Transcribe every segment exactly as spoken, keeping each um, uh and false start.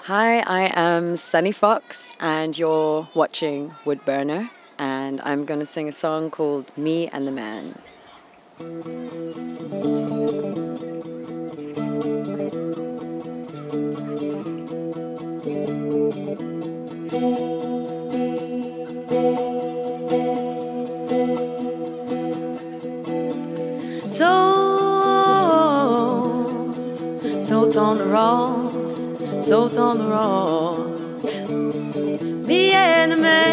Hi, I am Sunny Fox, and you're watching Woodburner, and I'm going to sing a song called Me and the Man. Salt, salt on the rocks, salt on the rocks. Me and the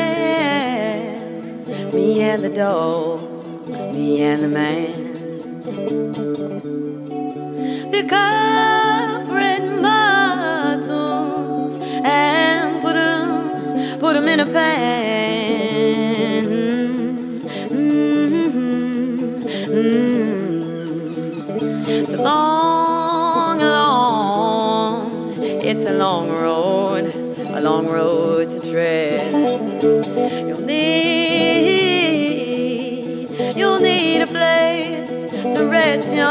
man, me and the dog, me and the man. Pick up red mussels and put them, put them in a pan. Mm-hmm. Mm-hmm. It's a long, long, it's a long road, a long road to tread. You'll need, you'll need a place to rest your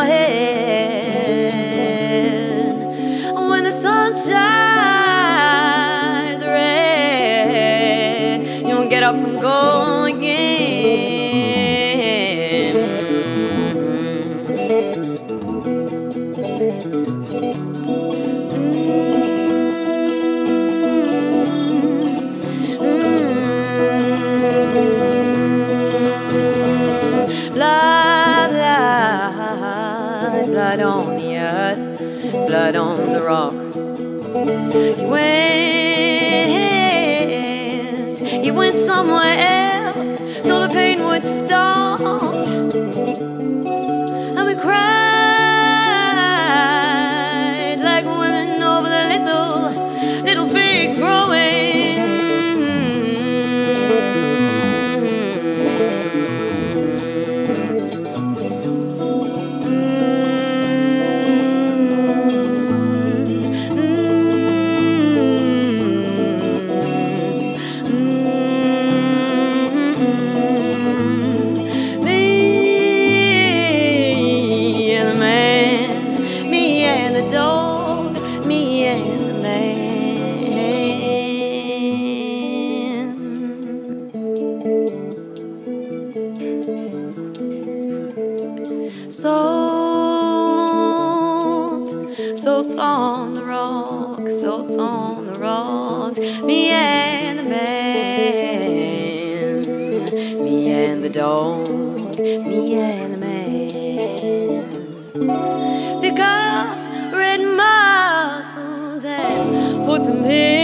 head. When the sun shines red, you'll get up and go again. Blood, blood, blood on the earth, blood on the rock. He went, he went somewhere else so the pain would stop. And we cried like women over the little, little figs growing. Salt, salt on the rocks, salt on the rocks. Me and the man, me and the dog, me and the man. Pick up red mussels and put them in